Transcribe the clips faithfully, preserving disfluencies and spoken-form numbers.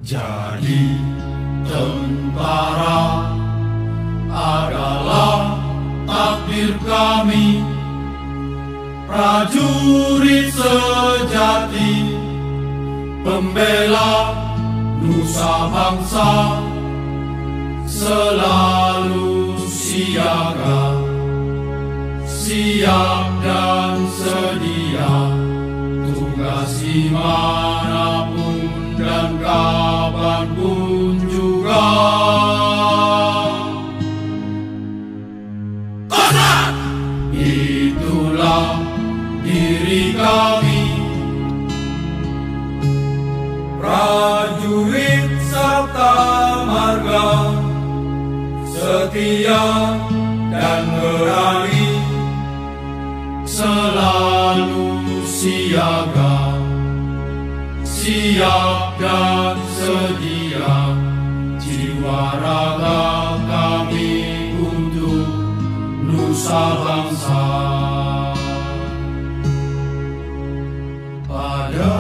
Jadi tentara adalah takdir kami, prajurit sejati, pembela nusa bangsa, selalu siaga, siap dan sedia, tugas dimanapun dan kapanpun juga. Kostrad! Itulah diri kami, prajurit Sabta Marga, setia dan berani, selalu siaga, siap dan sedia, jiwa raga kami untuk nusa bangsa. Pada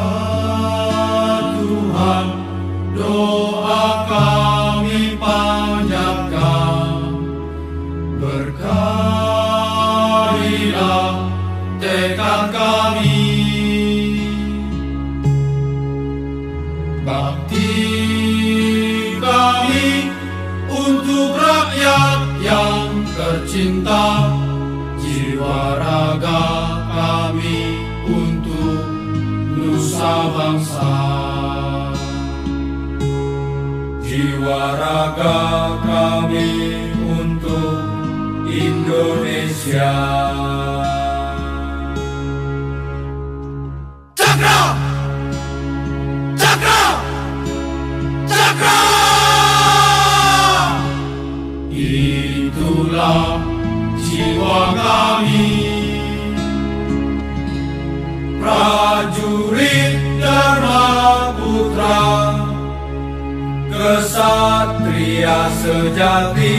Tuhan doa kami panjatkan, berkailah tekad kami, bakti kami untuk rakyat yang tercinta, jiwa raga kami untuk nusa bangsa, jiwa raga kami untuk Indonesia. Cakra! Cakra! Cakra! Itulah jiwa kami, prajurit Dharma Putra, kesatria sejati,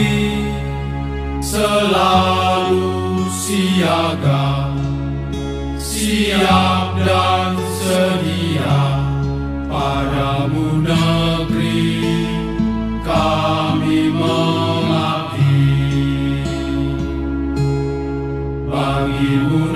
selalu siaga, siap dan sedia, padamu negeri kami mengabdi, bagimu